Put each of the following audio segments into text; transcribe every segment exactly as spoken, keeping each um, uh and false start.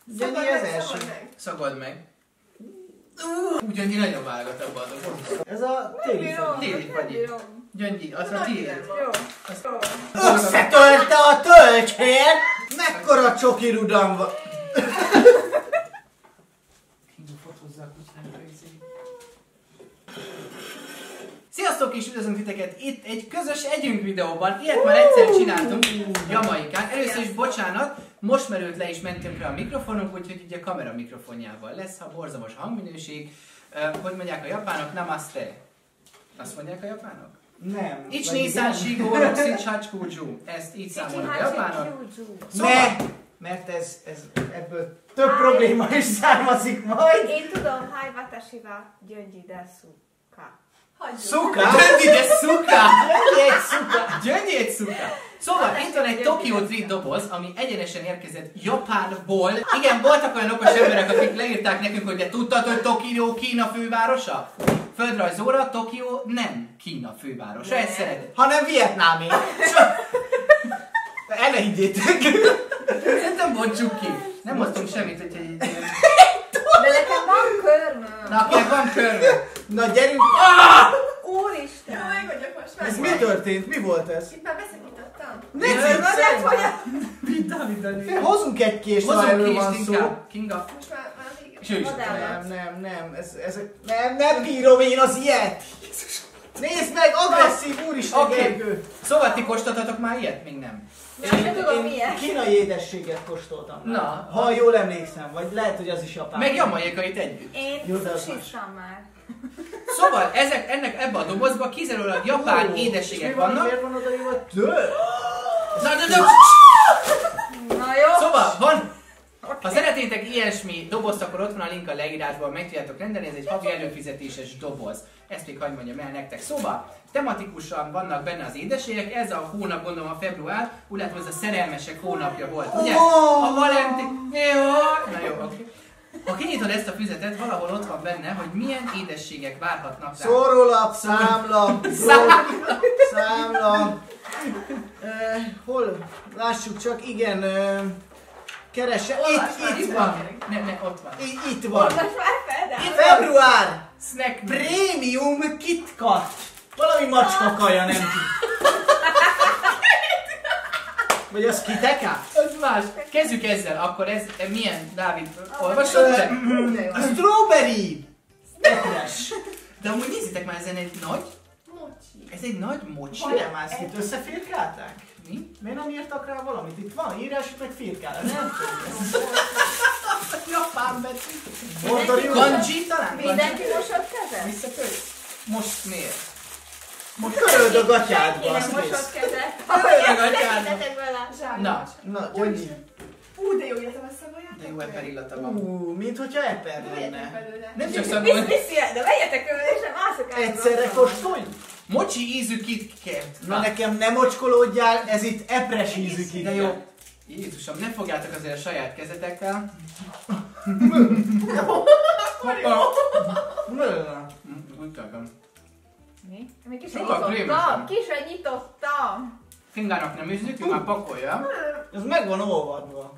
Gyöngyi az első. Szagod meg. Gyöngyi nagyon válogat abba a dobozba. Ez a téli fagy. Téli fagy. Gyöngyi, az a tiéd. Összetölte a tölcsért! Mekkora csoki rudam van! Sziasztok és üdvözlöm titeket itt egy közös együnk videóban. Ilyet már egyszer csináltunk Jamaikán. Először is bocsánat, most merült le és mentünk rá a mikrofonunk, úgyhogy ugye a kamera mikrofonjával lesz, ha borzalmas hangminőség. Uh, hogy mondják a japánok? Namaste. Azt mondják a japánok? Nem. Ichi Nissan Shigo Roxy Chachuju. Ezt így számolnak a japánok. Szóval, mert ez, ez ebből több probléma is származik majd. Én tudom, hai watashi wa Gyöngyi desuka. Szuka? Gyöngyi de szuka! Gyöngyi egy szuka! Gyöngyi egy szuka! Szóval itt van egy Tokyo Drift doboz, ami egyenesen érkezett Japánból. Igen, voltak olyan okos emberek, akik leírták nekünk, hogy de tudtad, hogy Tokió Kína fővárosa? Földrajzóra Tokió nem Kína fővárosa, ezt szeretett. Hanem vietnámi. El ne higgyétek. Szerintem bontsuk ki. Nem hoztunk semmit, hogyha így... De nekem van körmöm. Na, akinek van körbe. Na gyerünk! Úristen. Jó, meg vagyok most már. Ez mi történt? Mi volt ez? Itt már beszakítottam. Ne Mert hogy a... Vita, vita, Hozunk egy kést, ha Hozunk erről kést van szó. inkább. Kinga. Most már, már vége. És ő is. Nem, nem, nem, ez, ez, nem, nem bírom én az ilyet! Nézd meg, agresszív, úristen, Oké. Gergő! Szóval ti kóstoltatok már ilyet? Még nem. Nem, nem tudom Én milyen. kínai édességet kóstoltam. Na. Ha jól emlékszem, vagy lehet, hogy az is japán. Meg jamaikait együtt. Én Jó, de az susiztam már. Szóval ezek, ennek ebbe a dobozba kizárólag japán Ó, édességek és mi van, vannak. miért van odaírva tő? Na, na, na. Na jó. Szóval van. Ha szeretnétek ilyesmi dobozt, akkor ott van a link a leírásban, meg tudjátok rendelni, ez egy havi előfizetéses doboz. Ezt még hadd mondjam el nektek. Szóval tematikusan vannak benne az édességek, ez a hónap, gondolom a február, úgy látom, ez a szerelmesek hónapja volt, ugye? A Valentin... Jó. Na jó, oké. Ha kinyitod ezt a füzetet, valahol ott van benne, hogy milyen édességek várhatnak rá. Szórólap, számlap, Számlap. számlap. Uh, hol? Lássuk csak, igen. Uh, keresse. Itt, itt van. Ne, ne, ott van. Itt, itt van. Most már fel, Itt február. Snack. Prémium KitKat. Valami macska kaja, nem tudom. Vagy az kiteka? Az más. Kezdjük ezzel, akkor ez milyen, Dávid, olvasod te? A strawberry. Epres. De amúgy nézzétek már, ezen egy nagy, Mocsi. ez egy nagy mocsi. Hogyan már ezt itt összefirkálták? Mi? Miért nem írtak rá valamit? Itt van írás, meg firkálás. Nem tudom. Japán betű. Bordari Kanji talán? Mindenki mosott kezet? Visszatölj. Most miért? Most köröld a gatyádba, Senki azt nem nézd. mosott kezet. Köröld a gatyádba. Tekintetekből lássam. Na, Na, Gyöngyi. Ú, de jó illata a szagoljátok. de jó eper illata van. Ú, mint hogyha eper Vegyetek lenne. belőle. Nem csak Visz, szabad. viszi el, de vegyetek őle, és nem ászok el. Egyszerre kóstolj? Mochi ízű KitKat. Na nekem nem ocskolódjál, ez itt epres ízű ki. De jó. Jézusom, ne fogjátok azért a saját kezetekkel. Hoppa. Úgy tartom. Mi? Még ki sem Sokkal nyitottam. krémesebb. Ki sem nyitottam. Fingának nem ízlik, ő már pakolja. Ez meg van olvadva.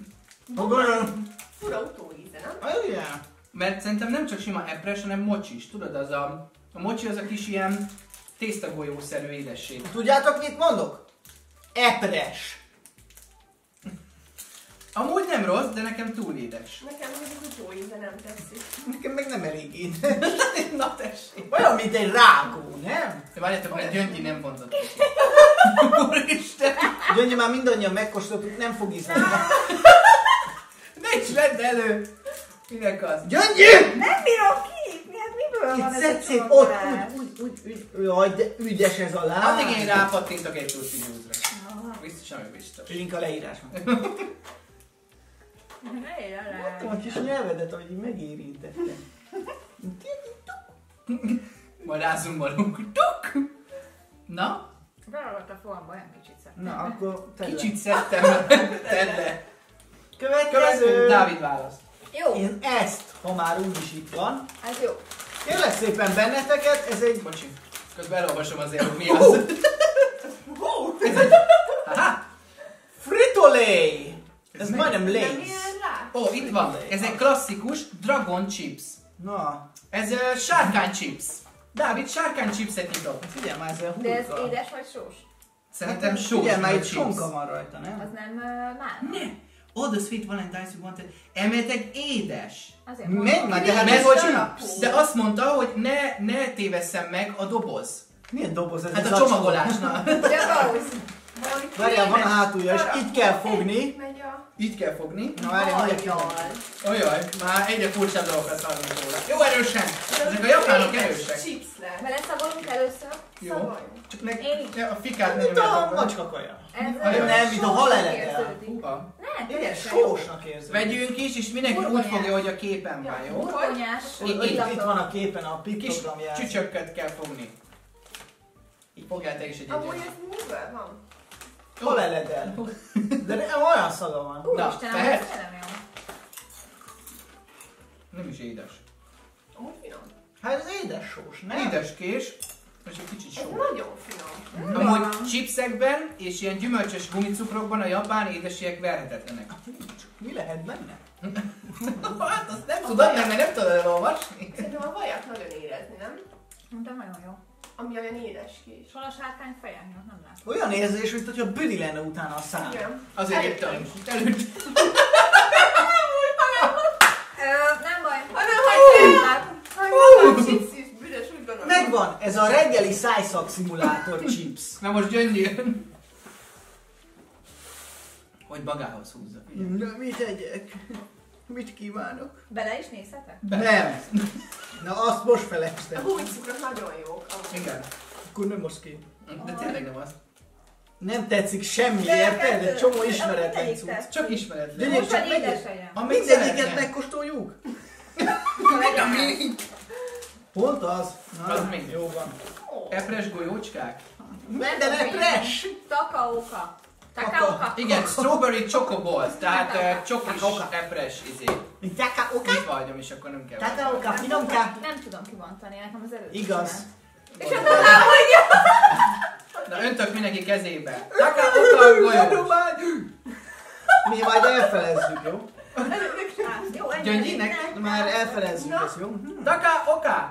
Fura utóíze, nem? Ah, igen. Mert szerintem nem csak sima epres, hanem mocsis. Tudod, az a... A mocsi az a kis ilyen tésztagolyószerű édesség. Tudjátok mit mondok? Epres. Amúgy nem rossz, de nekem túl édes. Nekem még az utóíze nem tetszik. Nekem meg nem elég édes. Na tessék! Olyan, mint egy rágó, nem? De várjátok, mert Gyöngyi nem vonzott. Úristen! Gyöngyi, már mindannyian megkóstoltuk, nem fog ízni. Ne is vedd elő! Minek az? Gyöngyi! Nem bírom kinyitni, hát miből Itt van ez a szedsz szét, ott, csomagolás? úgy, úgy, úgy, úgy. Jaj, de ügyes ez a láb. Addig én rápattintok egy tuti nyúzra. Biztos, ami biztos. Link a leírásban. Ne érj el. Láttam a kis nyelvedet, ahogy így megérintettem. Majd rázumolunk. Tuk! Na? Berakott a formba, olyan kicsit szedtem. Na, akkor tedd le. Kicsit szedtem, tedd le. Következő. Következő. Dávid választ. Jó, Én ezt, ha már úgyis itt van. ez jó. Kérlek szépen benneteket, ez egy... Bocsi. Közben elolvasom azért, hogy mi az. Ez egy... Aha! Frito-lay! Ez meg- majdnem Nem Lay's. ilyen rá? Ó, itt van. Ez egy klasszikus Dragon Chips. Na, Ez uh, sárkány chips. Dávid, sárkány chipset nyitott. figyelj már ezzel De ez hurka. édes vagy sós? Szerintem sós, Figyelj már, vagy itt chips. sonka van rajta, nem? Az nem uh, már? Ne! All the sweet valentines you wanted. Emeltek édes. Azért Menj mondom. már, de hát Mert ez hogy, chips. de azt mondta, hogy ne, ne tévesszem meg a doboz. Milyen doboz ez? Hát Ez a csomagolásnál. Ja, Bausz. Valami Várjál, van a krémes hátulja, és így kell fogni. Megy a... Így kell fogni. Na várjál, hogy Ajjal. Ojaj, már egyre furcsább dolgokat hallunk róla. Jó erősen! Ezek a japánok krémes erősek. Chips lesz. Vele szagolunk először. Jó. Szavaljunk. Csak nek, Én is. a fikát nem Mint a nyomjátok be. macska kaja. Ez Nem, uh, mint a sósnak haleletel. érződik. Húha. Ne, Igen, teljesen jó. sósnak érzem. Vegyünk is, és mindenki úgy Burgonyás. fogja, hogy a képen van, jó? Burgonyás Itt- Itt, itt illatok. van a képen a Kis piktogram jelző. csücsökköt kell fogni. Így fogjál te is egy Amúgy egyet. ez miből van? Haleledel. De nem olyan szaga van. Na, Úristen, tehet? ez nem jó. Nem is édes. Amúgy finom. Hát ez édes sós, nem? Édeskés, és egy kicsit Ez só. nagyon finom. Amúgy chipsekben és ilyen gyümölcsös gumicukrokban a japán édesiek verhetetlenek. Mi lehet benne? Hát azt nem tudod, nem, mert nem tudod elolvasni. Szerintem a vajat nagyon érezni, nem? De nagyon jó. Ami olyan édes kis. Hol a sárkány fejem? Nem látom. Olyan érzés, mint hogyha büdi lenne utána a szám. Igen. Azért Elég jöttem. is. Előtt. Ö, nem baj. Hanem, hogy tényleg. Hanem, chips is büdös, úgy gondolom. Megvan, ez a reggeli szájszak szimulátor chips. Na most Gyöngyi. Hogy magához húzza. Na, mit tegyek? Mit kívánok? Bele is nézhetek? Nem. Na azt most A felejtstem. gumicukrok nagyon jók. amúgy. Igen. Akkor nem most ki. De tényleg nem az. Nem tetszik semmi, De érted? Egy csomó kettő. ismeretlen Mindegyik cucc. tetszik. Csak ismeretlen. De Most csak vagy meg- édes legyen. Amit Mindegyiket szeretnél. megkóstoljuk? Legyen. Pont az. Na, Az mi? jó van. Ó. Epres golyócskák? Minden epres! Takaoka. Takaoka. Igen, strawberry chocoballs, tehát uh, csokis Takaoka. epres izé. Mint takaoka? Itt vagyom, és akkor nem kell. Takaoka, finomka. Nem tudom kibontani, nekem az előtt. Igaz. És akkor elmondja. Na öntök mindenki kezébe. Takaoka golyós. Mi majd elfelezzük, jó? Jó, ennyi. Gyöngyinek Nem. Már elfelezzük ezt, jó? Takaoka!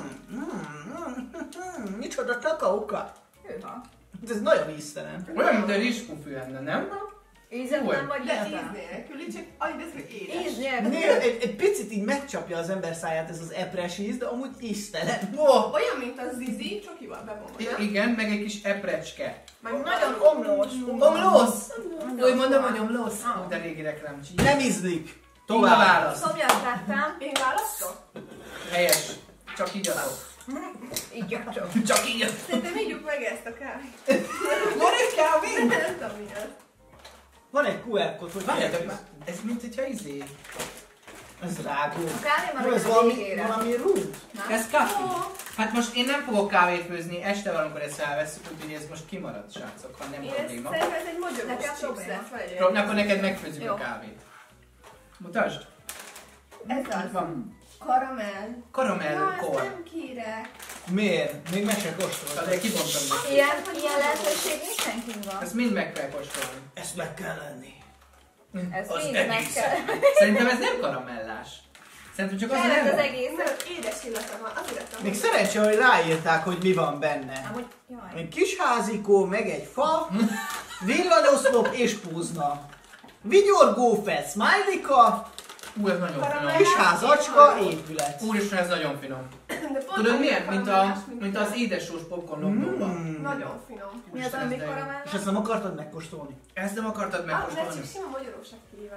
Micsoda takaoka? Hűha. Ez nagyon íztelen. Olyan, mint a rizspufű lenne, nem? Ízetlen vagy De ízetlen? íz nélküli, csak annyit ez, hogy édes. Íz nélkül. Néha egy, egy picit így megcsapja az ember száját ez az epres íz, de amúgy íztelen. Oh, Olyan, mint a zizi, csokival bevonva, nem? igen, meg egy kis eprecske. Meg Nagyon omlós. Omlósz! Nagyon Úgy mondom, fura. hogy omlósz. Ah. Ó, de régi reklám. Nem ízlik. Tovább Tovább. válasz. Szomjat vettem. Én választok? Helyes. Csak így adok. Így csak. Csak így adok. Szerintem ígyuk meg ezt a kávét. Van egy kávé? Nem tudom mi az. Van egy kú er kód, hogy Várjátok már, ez mint hogyha izé. Ez rágó. A kávé már Jó, ez a valami, végére. valami rút. Ez kaffi. Hát most én nem fogok kávét főzni, este valamikor ezt elveszünk, úgyhogy ez most kimarad, srácok, ha nem Én ezt probléma. szerintem ez egy magyaros Nekem chips probléma. lesz, vagy egy- Pro- Akkor neked megfőzzük Jó. a kávét. Mutasd. Ez Itt az. van. Karamell. Karamell Ja, ezt kor. nem kérek. Miért? Még meg se kóstoltam. De kibontom neki. Ilyen, ilyen lehetőség mindenkinek van. Ezt mind meg kell kóstolni. Ezt meg kell lenni. Ez Az mind meg egész. kell. Szerintem ez nem karamellás. Szerintem csak az a Kellett az nem. egész. Nem, édes illata van, azért adtam. Még szerencsé, hogy ráírták, hogy mi van benne. Amúgy, jaj. Egy kis házikó, meg egy fa, villanyoszlop és púzna. Vigyorgó fel, smileyka, Ú, ez nagyon finom. kis házacska, épület. Úristen, ez nagyon finom. De pont Tudod olyan milyen? Mint, a, karamellás, mint az édessós popcorn lomdóban. Mm. Nagyon finom. Mi az, ami karamell? És ezt nem akartad megkóstolni? Ezt nem akartad Ah, mert megkóstolni? csak sima magyarósak kíván.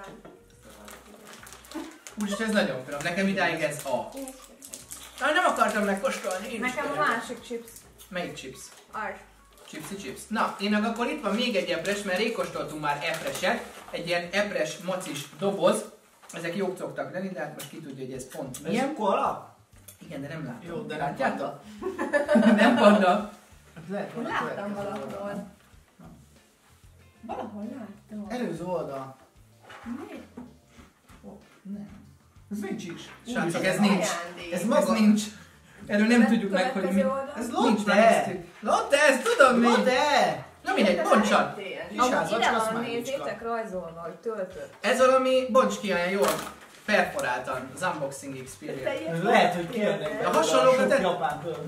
Úristen, ez nagyon finom. Nekem idáig ez a. Én is Na, nem akartam megkóstolni. Én is Nekem a kérem. másik chips. Melyik chips? Ars. Chipsy chips. Na, én meg akkor itt van még egy epres, mert rég kóstoltunk már epreset. Egy ilyen epres macis doboz. Ezek jók szoktak lenni, de hát most ki tudja, hogy ez pont Ez milyen. koala? Igen, de nem látom. Jó, de nem látjátok? Nem panda. Lehet, Én hogy láttam valahol. Valahol láttam. Előző oldal. Mi? Nem. Ez nincs is. Srácok, ez nincs. Ajándék. Ez Ez maga. nincs. Erről nem tudjuk meg, hogy mi. Következő oldal. Ez Nincs, Lotte! megnéztük. Lotte, ezt tudom mi. Lotte! Na mindegy, bontsad! Kis Amúgy házacska, ide azt van, már nézzétek rajzolva, hogy töltött. Ez valami, bonts ki olyan jól perforáltan, az unboxing experience. Lehet, hogy kérnek A hasonlókat sok te- japán föld.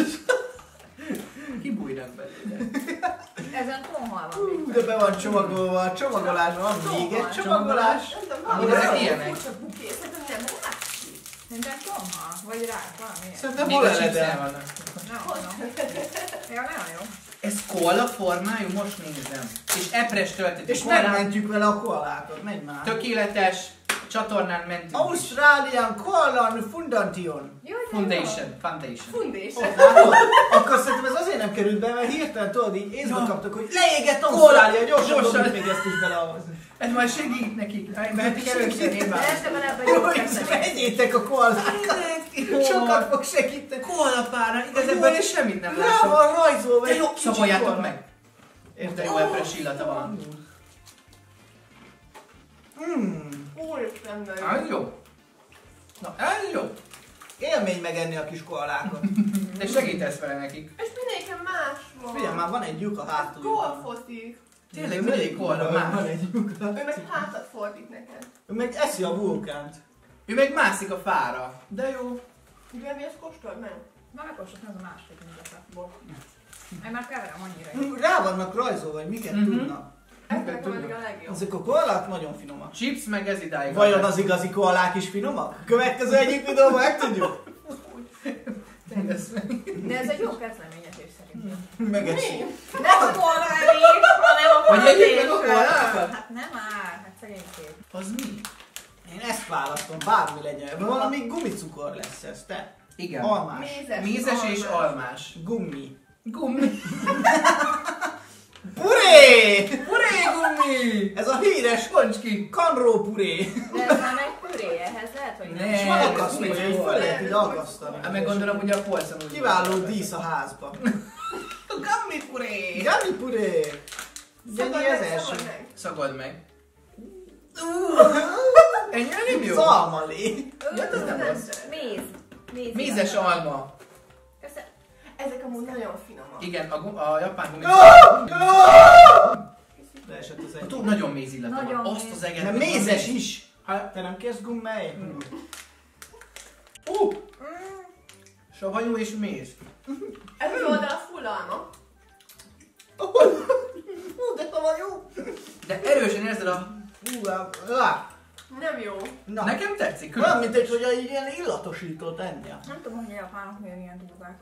Kibújnak belőle. Ezen tonhal van Hú, még. de be van csomagolva, a csomagolás van még egy csomagolás. Amúgy ezek ilyenek. Buké, szerintem nem látszik. Szerintem tonhal, vagy rák, valami ilyen. Szerintem Még hol a chipszel eledel? vannak. Nem mondom. Ja, nagyon jó. Ez koala formájú, most nézem. És epres töltető. És koalát. megmentjük vele a koalákat, menj már. Tökéletes csatornán mentünk is. Australian Koalan Fundantion. Jó, de Foundation. Foundation. Fundés. Látod? Akkor szerintem ez azért nem került be, mert hirtelen tudod, így észbe Ja. kaptak, hogy leégett Ausztrália, gyorsan Gyorsan. dobjuk még ezt is bele a... Ez majd segít nekik. Mehetik először én De már. este van ebben jó Jó, és kezdeni. vegyétek a koalákat! Sokat fog segíteni! Koalapára, igazából én semmit nem Rá látok. van rajzolva De egy jó, kicsi szaboljátok koala. meg. De jó epres illata van. Mm. Úristen, de jó. Ez jó. Na, ez jó. Élmény megenni a kis koalákat. De segítesz vele nekik. És mindegyikben más van. Figyelj, már van egy lyuk a hátuljában. Golfozik. Tényleg mindegyik koala Van más. egy lyuka. Ő meg hátat fordít neked. Ő meg eszi a vulkánt. Ő meg mászik a fára. De jó. Ugye, mi ezt kóstold meg? Na, megkóstolok, ez a másik mindezekból. Én már keverem annyira. Rá vannak rajzolva, hogy miket Mhm. tudnak. Ezek tudjuk. meg a legjobb. Ezek a koalák nagyon finomak. Chips meg ez idáig. Vajon az igazi koalák is finomak? Következő egyik videóban megtudjuk. De ez egy jó kezdeményezés szerintem. Megeszi. Nem a koalárés, hanem a Vagy egyik meg a fordítás. koalákat? Hát nem már, hát szegénység. Az mi? Én ezt választom, bármi legyen. Ebben valami gumicukor lesz ez, te. Igen. Almás. Mézes, Mézes és almás. almás. Gumi. Gummi. Puré! Puré gummi! Ez a híres Boncski. kanró puré. De ez már egy puré, ehhez lehet, hogy nem. Ne. És van Ez akasztó, gumi hogy így volt. fel lehet így akasztani. Hát meg gondolom, hogy a polcon úgy Kiváló volt. dísz a házba. Gummi puré! Gummi puré! Gyönyi Szabad ez meg, első. szabad meg. Szagold meg. Ennyire nem jó? Szalmalé. Ja, ez nem rossz. Méz. Méz. Mézes alma. Köszönöm. Ezek amúgy nagyon finomak. Igen, a, gu- a japán gumi. Leesett az A egy. túl nagyon méz illata Nagyon van. Azt méz. az eget. Mert meg mézes van. is. Ha- Te nem kérsz gummely? Uh! Savanyú és méz. Ez az oldal full alma. Hú, de van jó. De erősen érzed a... Hú, lá. Nem jó. Na, Nekem tetszik. olyan, mint különleges. egy, hogy egy ilyen illatosítót ennél. Nem tudom, hogy a japánok miért ilyen durvák.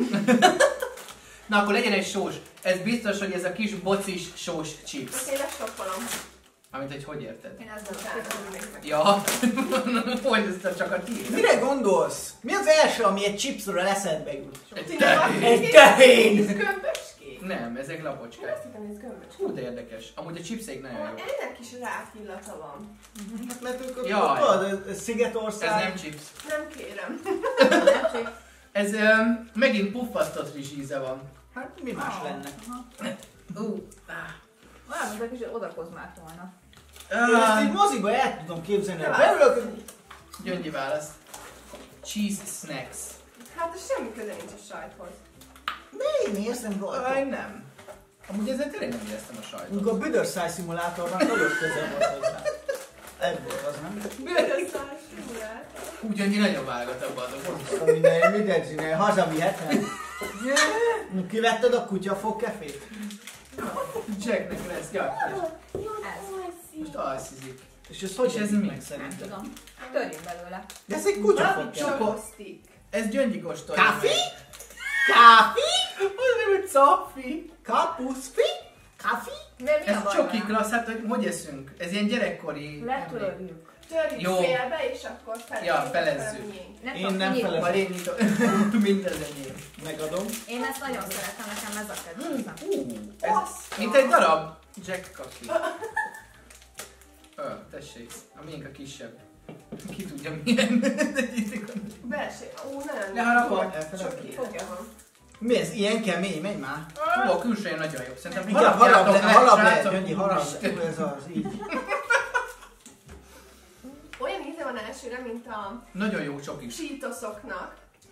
Na akkor legyen egy sós. Ez biztos, hogy ez a kis bocis sós chips. Most én lestoppolom. Amit hogy hogy érted? Én ezzel Utána a ülnék meg. Ja, hogy ez csak a tiéd. Mire gondolsz? Mi az első, ami egy chipsről eszedbe jut? Egy Tényleg tehén. Egy tehén! Ez gömböcskék. Nem, ezek Én lapocskák. azt hittem, hogy ez gömböcskék. Hú, de érdekes. Amúgy a chipseik nagyon jó. Ennek is rák illata van. Hát mert ők ott, Jaj. tudod, ez- ez Ez Szigetország. nem chips. Nem kérem. nem csak. Ez um, megint puffasztott rizs íze van. Hát mi más lenne? Uh, Olyan, mint a kicsit odakozmált volna. Én ezt így ah, moziba el tudom képzelni. Nem Beülök, Gyöngyi válasz. Cheese snacks. Hát ez semmi köze nincs a sajthoz. én érzem Aj, rajta. nem. Amúgy ezzel tényleg nem éreztem a sajtot. Amikor a büdösszáj szimulátornak nagyon közel volt hozzá. Ebből az nem. Bőrösszál simulál. Úgy Gyöngyi nagyon válogat abban azok. Minden, mindent csinálja, hazavihetem. Kivetted a kutya fogkefét? Jacknek lesz, jaj. Ez. Most alszizik. És ez hogy És ez ez mi? meg Nem szerintem? tudom. Törjünk belőle. De ez egy kutya Valami fogkefe. csokosztik. Ez Gyöngyi kóstolja. Káfi? meg. Káfi? Az nem, hogy cafi. Kapuszfi? Káfi? De mi a Ez baj csoki vele? klassz, hát hogy, hogy eszünk? Ez ilyen gyerekkori... emlék. Letörjük. Törjük Jó. félbe, és akkor fel. Ja, felezzük. Nem Én tudom, nem kinyitni. felezem. Majd én nyitom. Mindez enyém. Megadom. Én ezt nagyon szeretem, nekem ez a kedvencem. Ú, ez mint egy darab Jack kaki. Ö, tessék, a miénk a kisebb. Ki tudja milyen. Belső. Ó, nagyon Ne haragudj, Sok elfelejtettem. fogja van. Mi ez? Ilyen kemény? Menj már. Hú, a külsője nagyon jó. Szerintem Igen, harab le, meg, harab le, srácok. Gyöngyi, harab le. Hú, ez az, így. Olyan íze van elsőre, mint a Nagyon jó csokis. Cheetosoknak.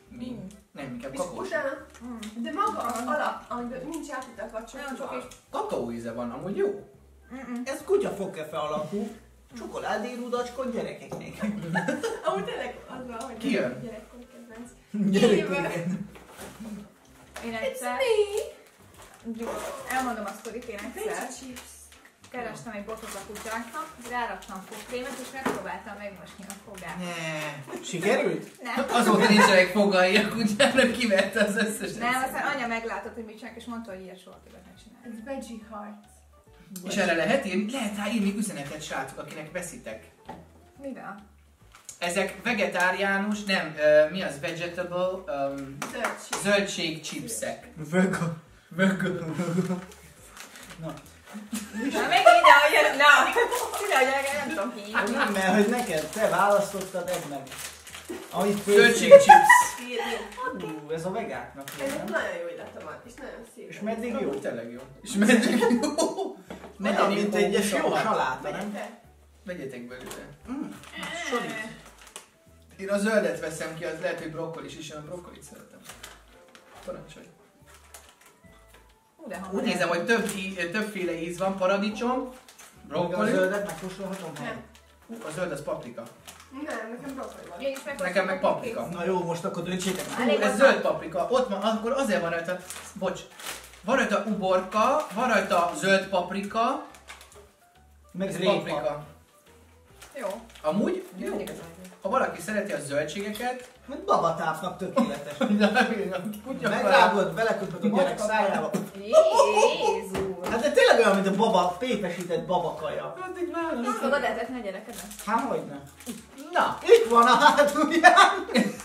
Mi? Mm. Nem, inkább És kakós. utána, Mm. de maga az alap, amiben nincs átütek a Nagyon sok csokla. is. Kakaó íze van, amúgy jó. Mm-mm. Ez kutyafogkefe alapú. Csokoládé rudacskon gyerekeknek. Amúgy tényleg az van, hogy Ki jön? gyerekkori kedvenc. Gyerekeknek. Én It's egyszer, me! jó, elmondom a sztorit, én egyszer Veggie chips. kerestem egy botot a kutyáknak, ráraktam fogkrémet, és megpróbáltam megmosni a fogát. Ne. Sikerült? Nem, Azóta nincsenek fogai a kutyának, kivette az összes. nem, aztán anya meglátott, hogy mit csinálok, és mondta, hogy ilyet soha többet ne csinálj. Ez veggie heart. És erre lehet írni? Lehet rá írni üzenetet, srácok, akinek veszitek. Mivel? Ezek vegetáriánus, nem, uh, mi az? Vegetable, um, Zöld chips. zöldség chipsek. Vega. Vega. Na. Na, meg ide, hogy na, ide, hogy nem tudom ki. Hát nem, mert hogy neked, te választottad, edd meg. Amit Zöldség chips. Írni. Ú, ez a vegáknak. Ez nem? nagyon jó illata van, és nagyon szép. És meddig jó? Tényleg jó. És meddig jó. Olyan, mint egy Negyedik jó hónap. saláta, nem? Vegyetek. Vegyetek belőle. Mm. Sori. Én a zöldet veszem ki, az lehet, hogy brokkolis is, én a brokkolit szeretem. Parancsolj. Hú, de Úgy hamar. nézem, hogy több í- többféle íz van, paradicsom, Még a brokkoli. zöldet megkóstolhatom? Nem. Hú, a zöld az paprika. Nem, nekem brokkoli van. Én is megkóstoltam Nekem meg a paprika. kis- Na jó, most akkor döntsétek meg. Hú, Elég ez van. zöld paprika. Ott van, akkor azért van rajta, bocs. Van rajta uborka, van rajta zöld paprika, Meg ez répa. paprika. Jó. Amúgy, jó. Mindig az ajtó. Ha valaki szereti a zöldségeket, Mert babatápnak tökéletes. kutya Megvágod, beleköpöd a gyerek szájába. Jézus! Hát de tényleg olyan, mint a baba, pépesített babakaja. Addig válasz. Fogod etetni a gyerekedet? Hát hogyne. Na, Itt van a hátulján.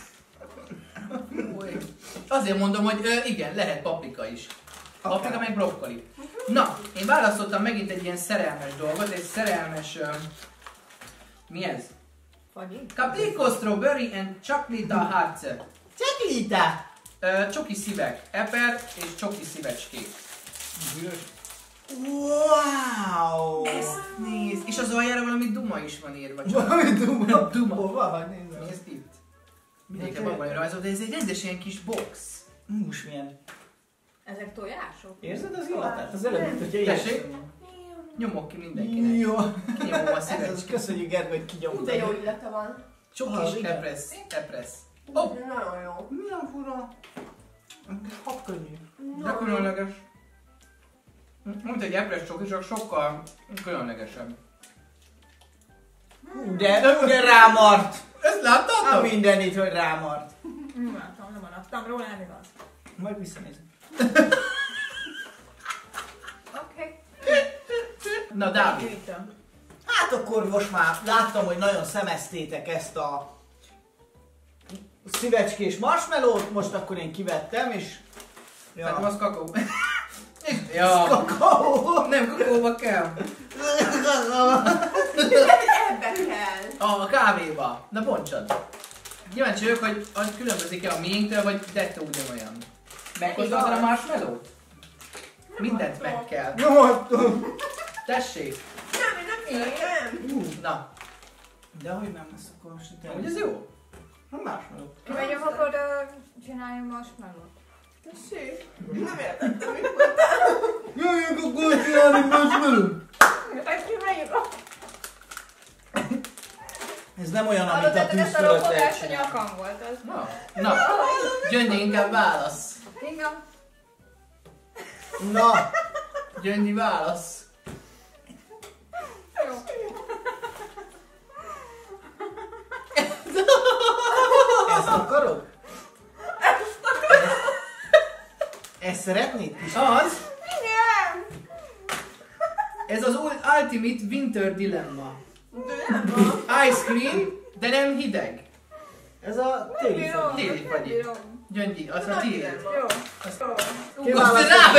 Új. Azért mondom, hogy ö, igen, lehet paprika is. Paprika Akár. meg brokkoli. Na, én választottam megint egy ilyen szerelmes dolgot, egy szerelmes... Ö, mi ez? Fagyi? Caprico Strawberry and Chocolate Hearts. Cseklite! Ö, Csoki szívek, eper és csoki szívecskék. Wow! Ezt nézd! És az aljára valami duma is van írva. Csak. Valami duma. Duma. Hova van, nézd meg. Nézd itt. Mindenki van rajzolt, de ez egy rendes ilyen kis box. Most milyen. Ezek tojások? Érzed az illatát? Az előbb, mint hogyha Tessék? érzem. Nyomok ki mindenkinek. Jó. Kinyomom a Ez az, szívecskét. köszönjük Gergő, hogy Hú, kinyomtad. de jó illata van. Csokis, Ah, igen. epress, epress. Ó, Oh, nagyon jó. Milyen fura. Habkönnyű. de különleges. Mint egy epress csoki, csak sokkal különlegesebb. Hú, de, de rámart. Ezt láttad? A mindenit, hogy rámart. Nem látom, nem maradtam róla, nem igaz. Majd visszanézem. Oké. Na, Dávid. Gyűjtöm. Hát akkor most már láttam, hogy nagyon szemeztétek ezt a szívecskés marshmallow-t, most akkor én kivettem, és... Nekem Ja. az kakaó. Ja, Kakaó! nem kakaóba kell. Ebbe kell. A kávéba. Na bontsad. Kíváncsi vagyok, hogy az különbözik-e a miénktől, vagy dettó ugyanolyan. Megkóstoltad a marshmallow-t? Mindent meg kell. Nyomottam! Tessék. Nem, én nem szeretem. Na, De hogy nem lesz akkor most itt hogy ez jó? A marshmallow. Kimegyünk, akkor ö, csináljunk marshmallow-t. Tessék. Nem értettem, mit mondtál. Jöjjünk akkor csinálni marshmallow! Ezt kimegyünk. Ez nem olyan, amit Hallod, a ezt tűz a fölött lehet ropogás a csinálni. nyakam volt az. Na, na. Gyöngyi, inkább válasz. Igen. Na, Gyöngyi, válasz. Jó. ezt akarod? Ezt szeretnéd? Kis? Az. Igen. Ez az ul- Ultimate Winter Dilemma. De nem van. Ice cream, de nem hideg. Ez a téli Bírom, fagyi. Téli fagyi. bírom. Gyöngyi, az a Nagy tiéd. dilemma. Jó. Azt- Jó. Ú, azt rá!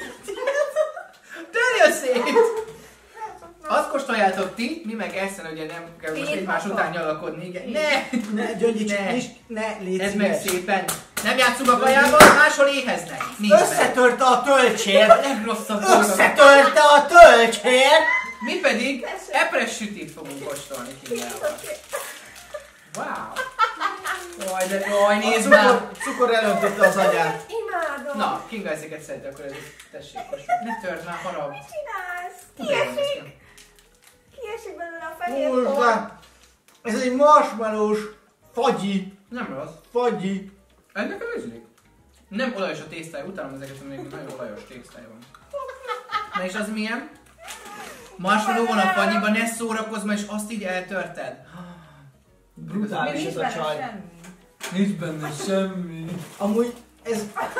Törjön szét! Azt kóstoljátok ti, mi meg Eszen, ugye nem kell most Én egymás akarom. után nyalakodni, igen. Ne! Ne, Gyöngyi, csak Ne. ne, ne légy Ez meg szíves. szépen. Nem játszunk a kajával, máshol éheznek. Nincs meg. Összetörte a töltsér! A legrosszabb dolog. Összetörte a töltsér! Mi pedig epres sütit fogunk kóstolni Kingával. Wow! Jaj, Jaj, de jaj, nézd már! Cukor, cukor elöntötte az agyát. Imádom. Na, Kinga ezeket szereti, akkor ez tessék, most ne törd már, harag. Mit csinálsz? Kiesik. Kiesik belőle a fehér Úristen! por. Ez egy marshmallows fagyi. Nem rossz. Fagyi. Ez nekem ízlik. Nem olajos a tésztája, utálom ezeket, hogy még nagyon olajos tésztája van. Na és az milyen? Marshmallow van a fagyiban, ne szórakozz, mert és azt így eltörted. Brutális Nincs ez a benne csaj. semmi. Nincs benne semmi. Amúgy ez...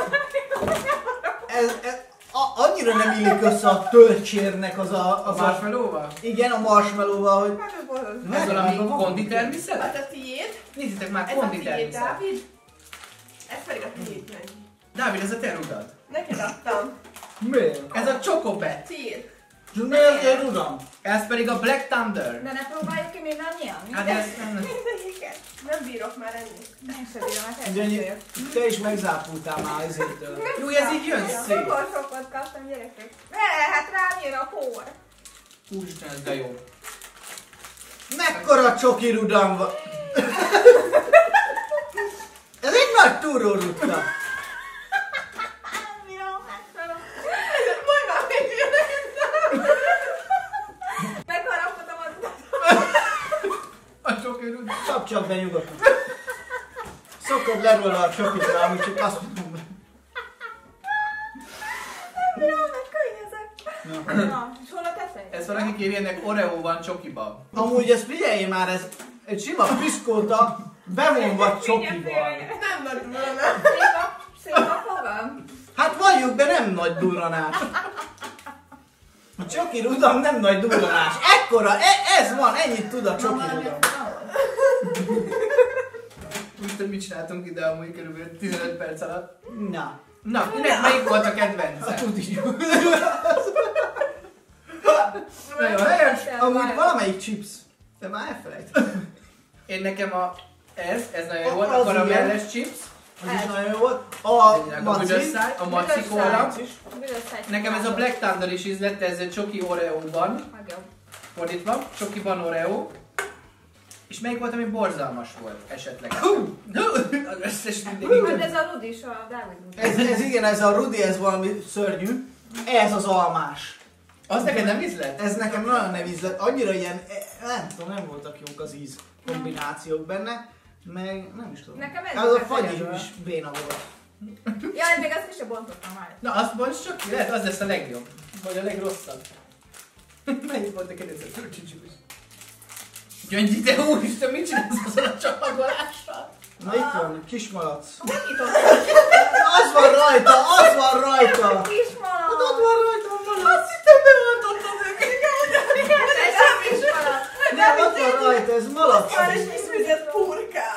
Ez, ez a, annyira nem illik össze a töltsérnek az a... Az a Marshmallow-val? igen, a marshmallow-val, hogy... Hát ez borzasztó. Ez Várj, valami van- van- konditermi Hát szelet? a tiéd. Nézzétek már, Ez a tiéd, konditermi szelet. Dávid. Ez pedig a tiéd, Gyöngy. Dávid, ez a te rudad. Neked adtam. Miért? Ez a Chocobet. Tiéd. Miért én tudom? Ez pedig a Black Thunder. De ne próbáljuk ki mindannyian? Hát ez nem... Mindegyiket. Nem bírok már enni. Én sem bírom, hát Ugye, elkezdőjük. te is megzápultál már ezértől. Jó, ez így jön szét. Akkor sokat kaptam, gyerekek. Ne, hát rám jön a por. Úristen, ez de jó. Mekkora csoki rudam van! Ez egy nagy túrórutta. Bírom, megfelelem. Majd már még jön. Megharapodtam az utat. A csoki rudad. Csapcsak be nyugodtan. Szokod le róla a csokit rá, amúgy csak azt mondom. Bírom, megkönnyezek. Na, és hol a tetej? Ez valaki kéri, ennek Oreo van csokiba. Amúgy ezt figyelj már, ez egy sima piszkóta bevonva csokival. Nem nagy volna. Szép a, szép a fogam. Hát valljuk be, nem nagy durranás. A csoki rudam nem nagy durranás. Ekkora, e- ez van, ennyit tud a csoki rudam. Úristen, mit csináltunk ide amúgy körülbelül tizenöt perc alatt? Na, Na, kinek melyik volt a a kedvence? tuti. Nagyon helyes. Amúgy valamelyik chips. De már elfelejtettem. Én nekem a... Ez, ez nagyon jó Az volt, a igen. karamelles chips. Az is nagyon jó volt. A A maci. büdös száj, a maci Büdös kóla. száj. Büdös száj. Nekem ez a Black Thunder is ízlett, ez egy csoki Oreo-ban. Megjobb. Fordítva, csokiban Oreo. És melyik volt, ami borzalmas volt esetleg? Az összes mindig Hát igaz. ez a Rudis, a Dávid Rudi. Ez, ez igen, ez a Rudi, ez valami szörnyű. Ez az almás. Az neked nem ízlett? Ez nekem nagyon nem ízlett. Annyira ilyen, eh, nem tudom, nem voltak jók az íz kombinációk benne. Meg nem is tudom. Nekem ez Ez a volt fagy egyedül. is béna volt. Jaj, még azt is sem bontottam már. Na azt bonts csak ki, lehet az lesz a legjobb. Vagy a legrosszabb. Melyik volt neked ez a törcsicsús? Gyöngyi, de úristen, mit csinálsz azon a csapagolással? Na itt van, kismalac. Nem nyitottam. Az van rajta, az van rajta! Kis Hát ott malac. van rajta a malac! Azt hittem beoltottad őket! Ez a kis malac. Nem, ott van rajta, ez malac! Már is kiszűzött purkát.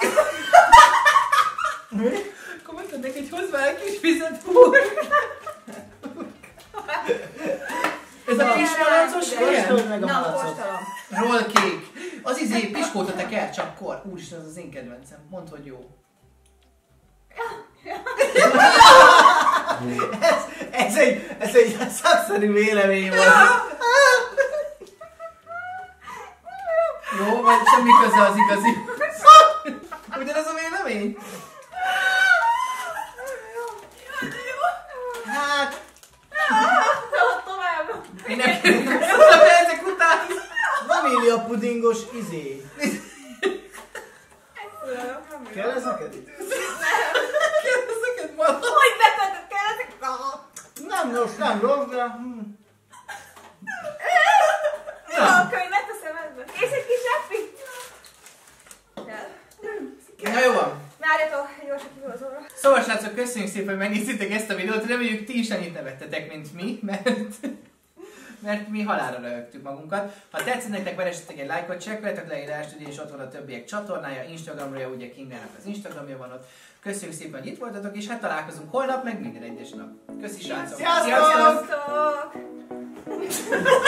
Akkor mondtad neki, hogy hozz már egy kis vizet fúr! Ez a kis malacos milyen? Kóstold meg a Na, malacot. kóstolom. Roll cake. Az izé, piskóta te kell, csak kor. Úristen, az az én kedvencem. Mondd, hogy jó. Ez, ez egy, ez egy szakszerű vélemény volt. Jó, vagy semmi köze az igazi. Ugyanaz a vélemény? Hát, Tovább. Én nem kérem, szóval ezek után. vanília pudingos izé. Kell ez neked itt? Kérdezeket valahogy. Hogy betöltött kell ezek? Nem rossz, nem rossz, de... Hm. Jó, akkor én megteszem ezbe. Kész egy kis zseppi? Na jó van. Várjatok, gyorsan kihozom. Szóval srácok, köszönjük szépen, hogy megnéztétek ezt a videót. Reméljük ti is annyit nevettetek, mint mi, mert, mert mi halálra röhögtük magunkat. Ha tetszett nektek, veressetek egy lájkot, csekkoljátok leírást, ugye, és ott van a többiek csatornája, Instagramra, ugye Kingának az Instagramja van ott. Köszönjük szépen, hogy itt voltatok, és hát találkozunk holnap, meg minden egyes nap. Köszi srácok! Sziasztok! Sziasztok!